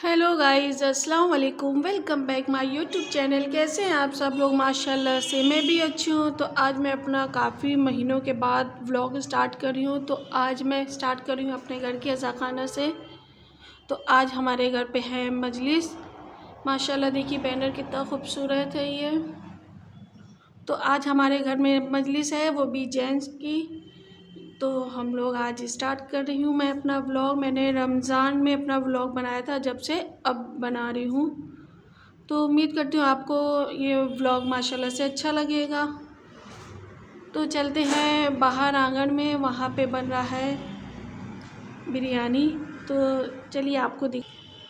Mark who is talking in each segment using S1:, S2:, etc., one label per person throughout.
S1: Hello guys, अस्सलाम वालेकुम। Welcome back my YouTube channel. कैसे हैं आप सब लोग? माशाल्लाह से मैं भी अच्छी हूँ। तो आज मैं अपना काफ़ी महीनों के बाद व्लॉग स्टार्ट कर रही हूँ। तो आज मैं स्टार्ट कर रही हूँ अपने घर के अज़ाखाना से। तो आज हमारे घर पे है मजलिस। माशाल्लाह देखिए बैनर कितना खूबसूरत है ये। तो आज हमारे घर में मजलिस है, वो भी जेंट्स की। तो हम लोग आज स्टार्ट कर रही हूँ मैं अपना व्लॉग। मैंने रमज़ान में अपना व्लॉग बनाया था, जब से अब बना रही हूँ। तो उम्मीद करती हूँ आपको ये व्लॉग माशाल्लाह से अच्छा लगेगा। तो चलते हैं बाहर आंगन में, वहाँ पे बन रहा है बिरयानी। तो चलिए आपको दिख।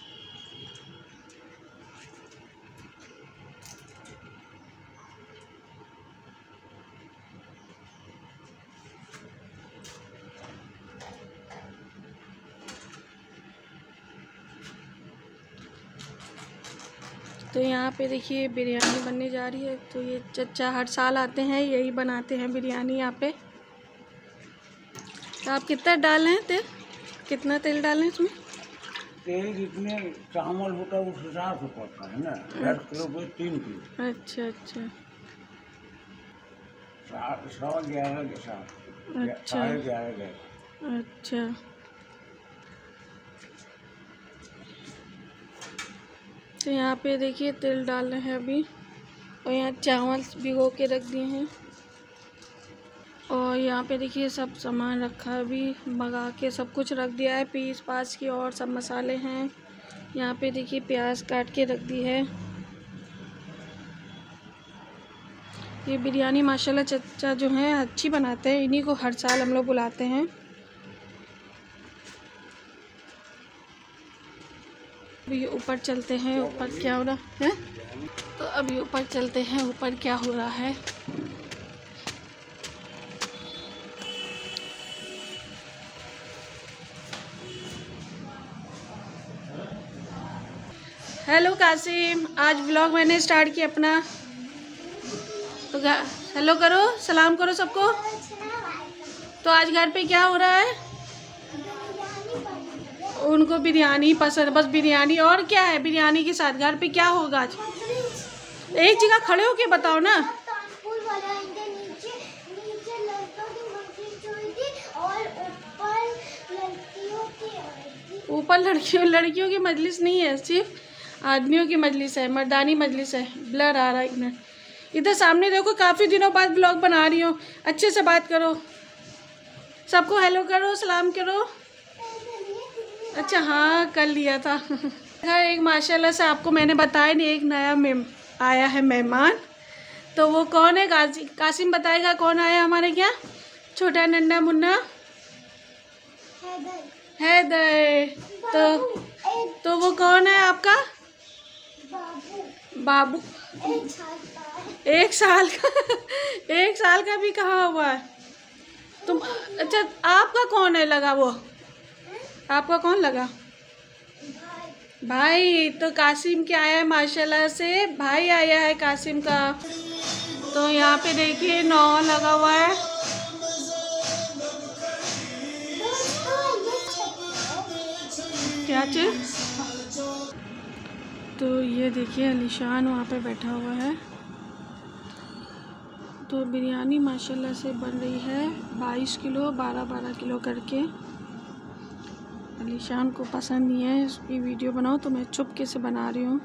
S1: तो यहाँ पे देखिए बिरयानी बनने जा रही है। तो ये चचा हर साल आते हैं, यही बनाते हैं बिरयानी यहाँ पे। तो आप कितना डाल रहे हैं तेल? कितना तेल डालें इसमें?
S2: तेल जितने चावल होता है उस हिसाब से पड़ता है ना। 10 किलो पे 3 किलो।
S1: अच्छा अच्छा
S2: 111 के साथ,
S1: अच्छा
S2: 11.5 गए।
S1: अच्छा। तो यहाँ पे देखिए तेल डाल रहे हैं अभी। और यहाँ चावल भिगो के रख दिए हैं। और यहाँ पे देखिए सब सामान रखा है, अभी मंगा के सब कुछ रख दिया है पीस पास की। और सब मसाले हैं। यहाँ पे देखिए प्याज काट के रख दी है। ये बिरयानी माशाल्लाह चचा जो हैं अच्छी बनाते हैं, इन्हीं को हर साल हम लोग बुलाते हैं। अभी ऊपर चलते हैं, ऊपर क्या हो रहा है। तो अभी ऊपर चलते हैं, ऊपर क्या हो रहा है। हेलो कासिम, आज व्लॉग मैंने स्टार्ट किया अपना। तो हेलो करो, सलाम करो सबको। तो आज घर पे क्या हो रहा है? उनको बिरयानी पसंद, बस बिरयानी। और क्या है बिरयानी के साथ? घर पे क्या होगा आज? एक जगह खड़े होके बताओ ना। ऊपर लड़कियों की मजलिस नहीं है, सिर्फ आदमियों की मजलिस है, मर्दानी मजलिस है। ब्लर आ रहा है इधर सामने देखो। काफ़ी दिनों बाद ब्लॉग बना रही हूँ, अच्छे से बात करो, सबको हेलो करो, सलाम करो। अच्छा हाँ कर लिया था। एक माशाल्लाह से आपको मैंने बताया नहीं, एक नया आया है मेहमान। तो वो कौन है? कासिम बताएगा कौन आया हमारे क्या? छोटा नन्ना मुन्ना हैदर। तो वो कौन है आपका? बाबू। 1 साल का। 1 साल का भी कहाँ हुआ है तुम? अच्छा आपका कौन है लगा? वो आपका कौन लगा? भाई। तो कासिम क्या आया है माशाल्लाह से, भाई आया है कासिम का। तो यहाँ पे देखिए 9 लगा हुआ है। क्या चीज? तो ये देखिए अलीशान वहाँ पे बैठा हुआ है। तो बिरयानी माशाल्लाह से बन रही है 22 किलो, 12-12 किलो करके। अलीशान को पसंद नहीं है इसकी वीडियो बनाओ, तो मैं चुपके से बना रही हूँ।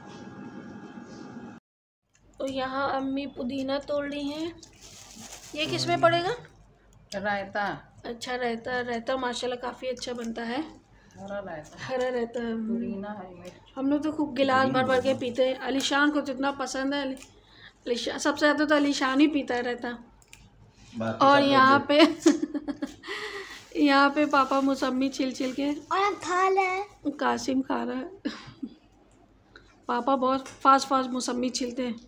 S1: तो यहाँ अम्मी पुदीना तोड़ रही हैं। ये किस में पड़ेगा?
S3: रायता।
S1: अच्छा रायता माशाल्लाह काफ़ी अच्छा बनता है। हरा रहता है।
S3: पुदीना, हरी मिर्च।
S1: हम लोग तो खूब गिलास भर भर के पीते हैं। अलीशान को जितना पसंद है, सबसे ज़्यादा तो अलीशान ही पीता रहता। और यहाँ पे यहाँ पे पापा मौसमी छिल के और खा ले। कासिम खा रहा है। पापा बहुत फास्ट मौसमी छिलते हैं।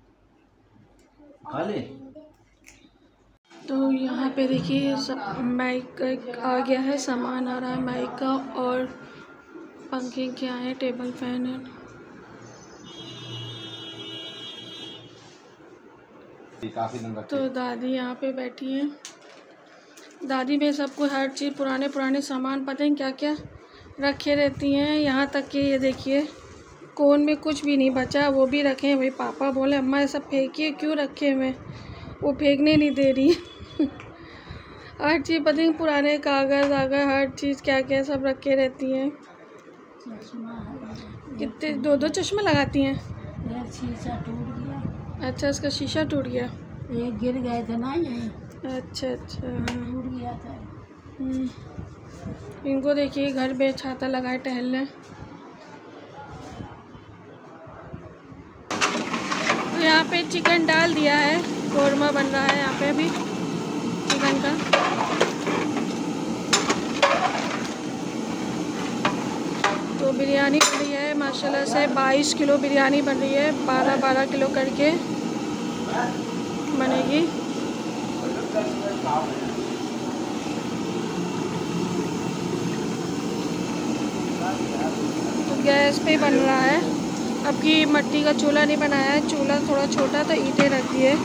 S2: खा ले।
S1: तो यहाँ पे देखिए सब माइक आ गया है, सामान आ रहा है माइक का। और पंखे क्या है, टेबल फैन है। तो दादी यहाँ पे बैठी हैं। दादी में सबको हर चीज़ पुराने सामान पता है क्या क्या रखे रहती हैं। यहाँ तक कि ये देखिए कोन में कुछ भी नहीं बचा, वो भी रखे हैं। भाई पापा बोले अम्मा ये सब फेंकिए, क्यों रखे हुए, वो फेंकने नहीं दे रही हर चीज़ पता नहीं, पुराने कागज़ आगज़ हर चीज़ क्या क्या सब रखे रहती हैं। कितने 2-2 चश्मा लगाती हैं।
S3: शीशा टूट गया।
S1: अच्छा, इसका शीशा टूट गया।
S3: एक गिर गए थे ना यही,
S1: अच्छा अच्छा।
S3: टूट गया था।
S1: इनको देखिए घर पे छाता लगाए टहल रहे। तो यहाँ पे चिकन डाल दिया है, कौरमा बन रहा है यहाँ पे अभी चिकन का। तो बिरयानी बन रही है माशाल्लाह से, 22 किलो बिरयानी बन रही है, 12-12 किलो करके बनेगी। तो गैस पे बन रहा है। अब की मिट्टी का चूल्हा नहीं बनाया है, चूल्हा थोड़ा छोटा तो ईंटें रखी है।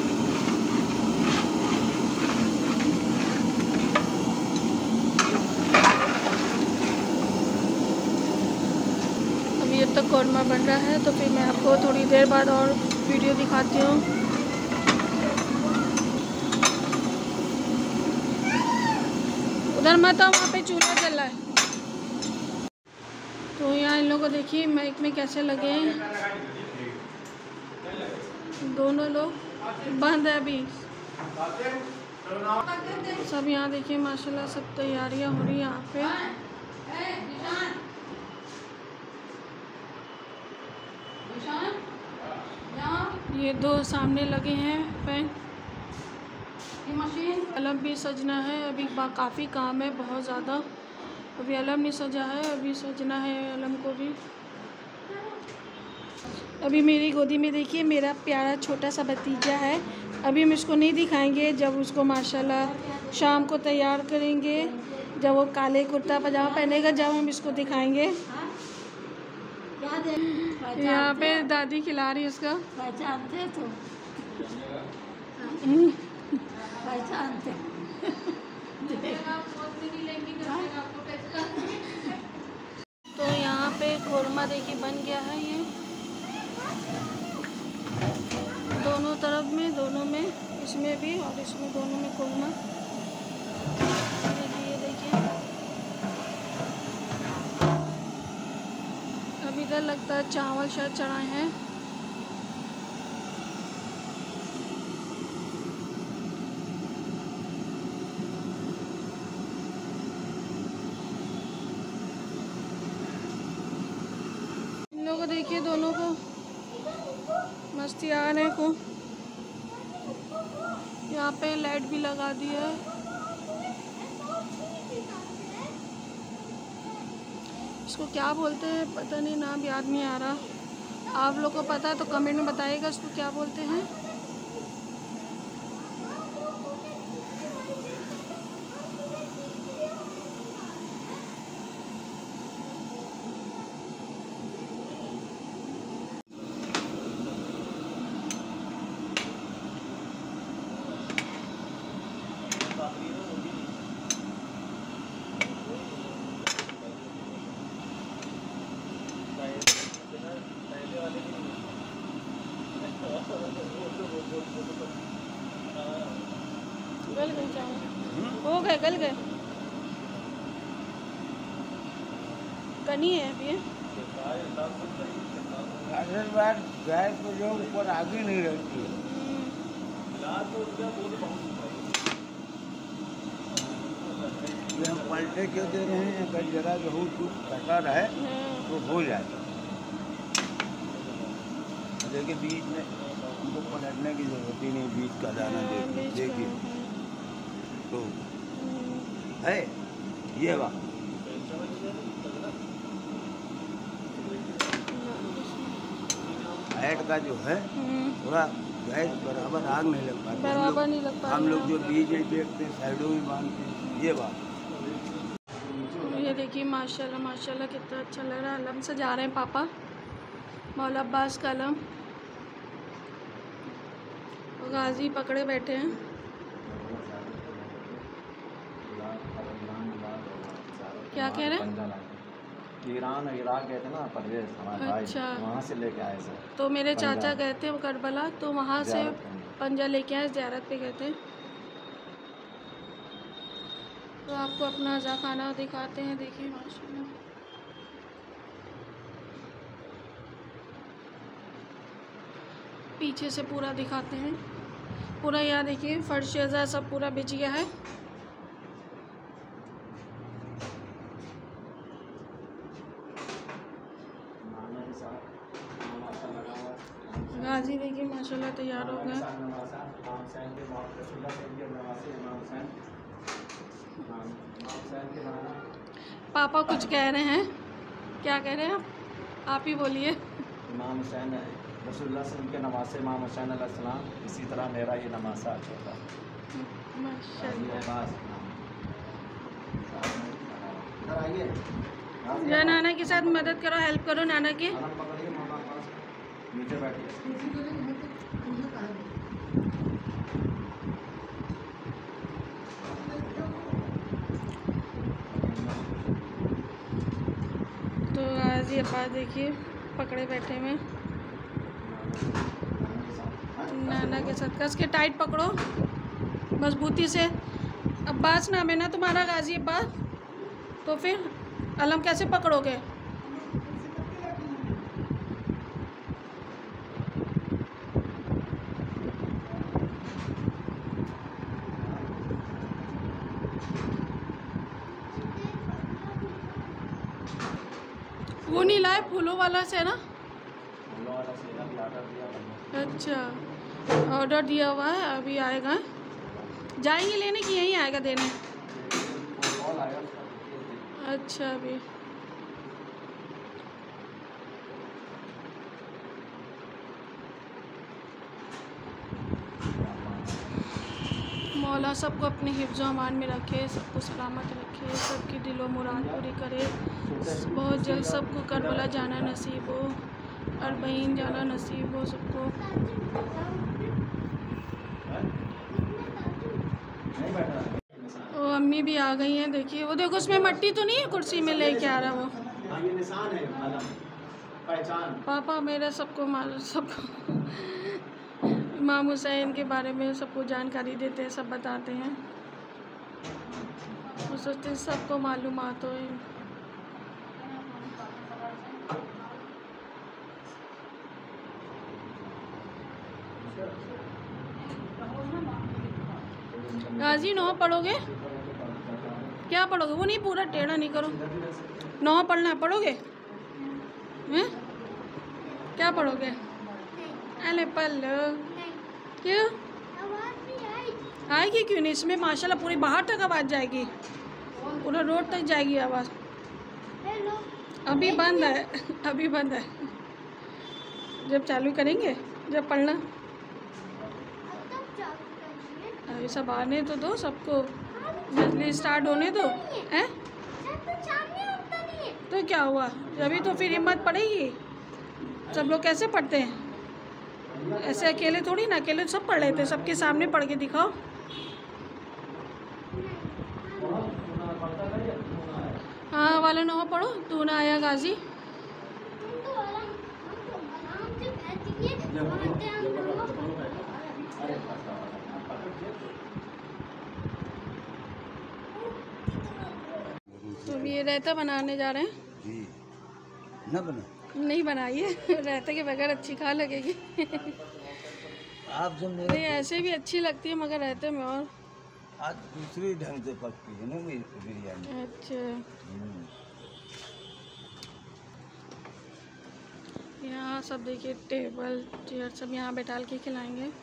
S1: अब ये तक कौरमा बन रहा है, तो फिर मैं आपको थोड़ी देर बाद और वीडियो दिखाती हूँ। उधर मत आओ, वहाँ पे चूल्हा चल रहा है। तो यहाँ इन लोगों को देखिए माइक में कैसे लगे हैं, दोनों लोग बंद है अभी। सब यहाँ देखिए माशाल्लाह सब तैयारियाँ हो रही हैं यहाँ पे। ये 2 सामने लगे हैं फैन। अलम भी सजना है, अभी काफ़ी काम है, बहुत ज़्यादा। अभी अलम नहीं सजा है, अभी सजना है अलम को भी। अभी मेरी गोदी में देखिए मेरा प्यारा छोटा सा भतीजा है। अभी हम इसको नहीं दिखाएंगे, जब उसको माशाल्लाह शाम को तैयार करेंगे, जब वो काले कुर्ता पजामा पहनेगा, जब हम इसको दिखाएंगे। यहाँ पे दादी खिला रही है उसका।
S3: पहचानते तो पहचानते
S1: तो यहाँ पे कौरमा देखिए बन गया है, ये दोनों तरफ में, दोनों में, इसमें भी और इसमें, दोनों में कौरमा। देखिए ये देखिए अभी इधर लगता है चावल शायद चढ़ाए हैं। इन लोगों को देखिए दोनों को मस्ती आ रहे को। यहाँ पे लाइट भी लगा दी है। इसको क्या बोलते हैं पता नहीं, नाम याद नहीं आ रहा। आप लोग को पता है तो कमेंट में बताइएगा इसको क्या बोलते हैं। गल गए चावल, हो गए, गल गए, कनी है अभी।
S2: गैस में जो ऊपर आगे नहीं रहती है। ये हम पलटे क्यों दे रहे हैं, अगर जरा गेहूँ कुछ कटा रहे तो हो जाएगा। देखिए बीच में उनको पलटने की जरूरत ही नहीं, बीच का दाना देखिए तो है ये बात। ऐड का जो है थोड़ा गैस बराबर आग नहीं लग पाती,
S1: बराबर नहीं लग पाती।
S2: हम लोग जो बीज में फेंकते हैं, साइडों में बांधते हैं, ये बात।
S1: ये देखिए माशाल्लाह माशाल्लाह कितना अच्छा लग रहा है। अलम से जा रहे हैं पापा, मौला अब्बास का अलम। गाजी पकड़े बैठे हैं। क्या कह रहे हैं?
S4: ईरान और इराक गए थे ना परवेज हमारे भाई,
S1: अच्छा।
S4: वहाँ से लेके आए थे।
S1: तो मेरे चाचा
S4: पंजाब।
S1: गए थे करबला, तो वहाँ से
S4: ज़ियारत करने।
S1: पंजा लेके आए, ज़ियारत पे गए थे। तो आपको अपना अज़ा खाना दिखाते हैं, देखिए माशाल्लाह। पीछे से पूरा दिखाते हैं, पूरा यहाँ देखिए फर्श अज़ा सब पूरा बिछ गया है। गाजी देखिए माशाल्लाह तैयार हो गए। पापा कुछ कह रहे हैं, क्या कह रहे हैं आप ही बोलिए।
S4: इमाम हुसैन रसूलुल्लाह से उनके नवासे इमाम हुसैन अलैहिस्सलाम, इसी तरह मेरा ये नवासा छोटा
S1: माशाल्लाह।
S4: आइए
S1: या नाना के साथ मदद करो, हेल्प करो नाना की।
S4: नीचे बैठिए।
S1: तो आज ये बात देखिए पकड़े बैठे में नाना के साथ, कस के टाइट पकड़ो मजबूती से। अब्बास नाम है ना तुम्हारा, गाजी अब्बास, तो फिर अलम कैसे पकड़ोगे? वो नहीं लाए फूलों वाला से ना?
S4: फूलों वाला सीधा भी ऑर्डर दिया।
S1: अच्छा, ऑर्डर दिया हुआ है, अभी आएगा। जाएंगे लेने कि यहीं आएगा देने?
S4: कॉल आया उसका।
S1: अच्छा, अभी मौला सबको अपने हिफ्ज़ अमान में रखे, सबको सलामत रखे, सबकी दिलो मुराद पूरी करे। बहुत जल्द सबको करबला जाना नसीब हो, अरबईन जाना नसीब हो सबको।
S4: नहीं बैठा।
S1: वो अम्मी भी आ गई हैं, देखिए वो देखो उसमें मट्टी तो नहीं है, कुर्सी में लेके आ रहा वो।
S4: हाँ, ये निशान है आलम, पहचान।
S1: पापा मेरा सबको सबको इमाम हुसैन के बारे में सबको जानकारी देते हैं, सब बताते हैं। वो सोचते हैं सबको मालूमात हो। गाजी नौ पढ़ोगे? क्या पढ़ोगे? वो नहीं, पूरा टेढ़ा नहीं करो। नौ पढ़ना पढ़ोगे? हैं? क्या पढ़ोगे? अरे पढ़ लो। क्यों आएगी? क्यों नहीं? इसमें माशाल्लाह पूरी बाहर तक आवाज़ जाएगी, पूरा रोड तक जाएगी आवाज़। अभी बंद है, अभी बंद है, जब चालू करेंगे, जब पढ़ना। अभी सब आने तो दो सबको, बिजली स्टार्ट होने दो। हैं? तो क्या हुआ? अभी तो फिर हिम्मत पड़ेगी। सब लोग कैसे पढ़ते हैं? ऐसे अकेले थोड़ी ना, अकेले सब पढ़ लेते, सबके सामने पढ़ के दिखाओ। हाँ वाला नौ पढ़ो, तू ना आया गाजी। तो ये रायता बनाने जा रहे हैं।
S2: जी न बना,
S1: नहीं बनाइए, रायते के बगैर अच्छी खा लगेगी।
S2: आप जो मेरे
S1: नहीं ऐसे भी अच्छी लगती है, मगर रायते में और
S2: आज दूसरी ढंग से पकती है ना मेरी बिरयानी।
S1: अच्छा। यहाँ सब देखिए टेबल चेयर सब यहाँ बैठा के खिलाएंगे।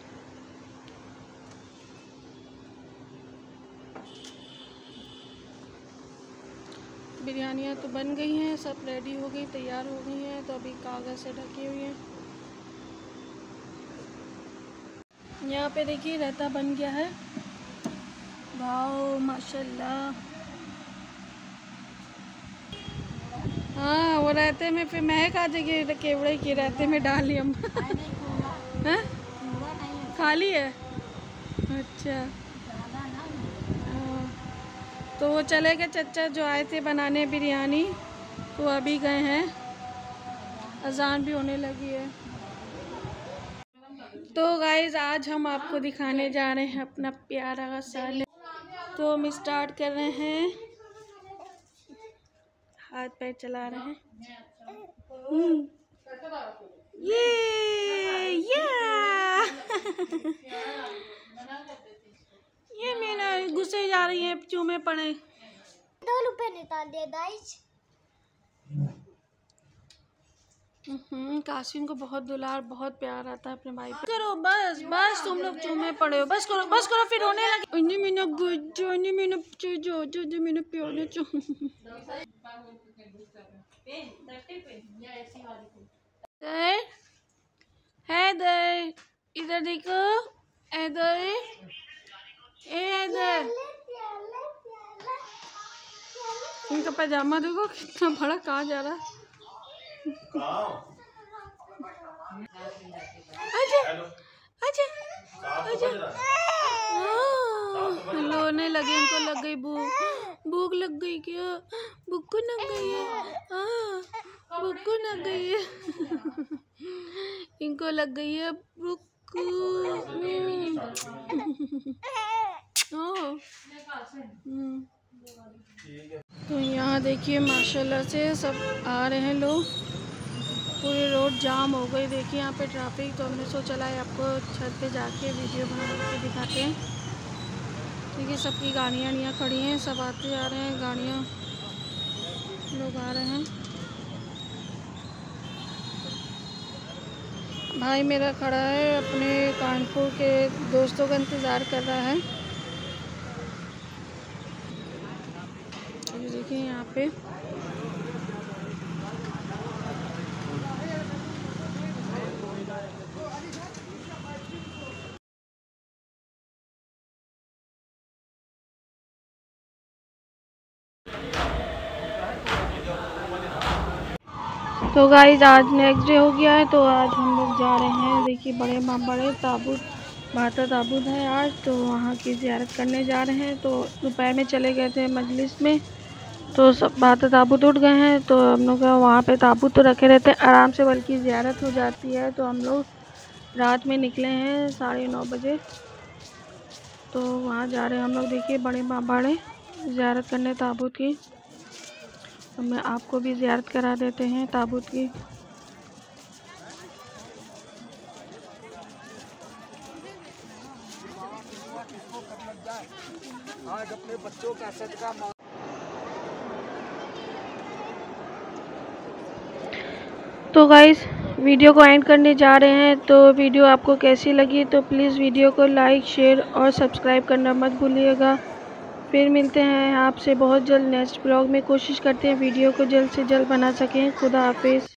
S1: बिरयानियाँ तो बन गई हैं, सब रेडी हो गई, तैयार हो गई हैं, तो अभी कागज़ से ढकी हुई हैं। यहाँ पे देखिए रायता बन गया है। वाओ माशाल्लाह। हाँ वो रायते में फिर महक आ जाएगी, केवड़े की रायते में डाली हम। हैं? खाली है? अच्छा। तो वो चले गए चचा जो आए थे बनाने बिरयानी, तो अभी गए हैं, अजान भी होने लगी है। तो गाइस आज हम आपको दिखाने जा रहे हैं अपना प्यारा सा। तो हम स्टार्ट कर रहे हैं, हाथ पैर चला रहे हैं। ये मेरा गुस्से जा रही है, चूमे पड़े।
S5: 2 रुपए निकाल दे गाइस।
S1: कासिम को बहुत दुलार, बहुत प्यार आता है अपने भाई पे। करो बस बस, तुम लोग चूमे पड़े हो, बस करो फिर रोने लगे। इन्हीं मैंने गुज्जो, इन्हीं मैंने जो जो जो मैंने प्यार चू। हैदर इधर देखो, हैदर हैदर, इनका पैजामा देखो कितना बड़ा, कहाँ जा रहा है। अच्छा रोने लगे, इनको लग गई भूख लग गई क्या? भूख को लग गई है, भूख को लग गई है। इनको लग गई है भूख। तो यहाँ देखिए माशाल्लाह से सब आ रहे हैं लोग, पूरी रोड जाम हो गई। देखिए यहाँ पे ट्रैफिक। तो हमने सोचा है आपको छत पे जाके वीडियो बना के दिखाते हैं। देखिए सबकी गाड़ियाँ खड़ी हैं, सब आते जा रहे हैं, गाड़ियाँ लोग आ रहे हैं। भाई मेरा खड़ा है, अपने कानपुर के दोस्तों का इंतज़ार कर रहा है। देखिए यहाँ पे तो गाइस आज नेक्स्ट डे हो गया है। तो आज हम लोग जा रहे हैं, देखिए बड़े ताबूत, भाता ताबूत है आज, तो वहाँ की ज़ियारत करने जा रहे हैं। तो दोपहर में चले गए थे मजलिस में, तो सब भाता ताबूत उठ गए हैं। तो हम लोग वहाँ पे ताबूत तो रखे रहते हैं आराम से, बल्कि ज़ियारत हो जाती है। तो हम लोग रात में निकले हैं 9:30 बजे, तो वहाँ जा रहे हैं हम लोग। देखिए बड़े ज़ियारत करने ताबूत की। तो मैं आपको भी ज़ियारत करा देते हैं ताबूत की।
S2: आज अपने बच्चों का सदका।
S1: तो गाइस वीडियो को एंड करने जा रहे हैं। तो वीडियो आपको कैसी लगी तो प्लीज़ वीडियो को लाइक, शेयर और सब्सक्राइब करना मत भूलिएगा। फिर मिलते हैं आपसे बहुत जल्द नेक्स्ट ब्लॉग में। कोशिश करते हैं वीडियो को जल्द से जल्द बना सकें। खुदा हाफिज़।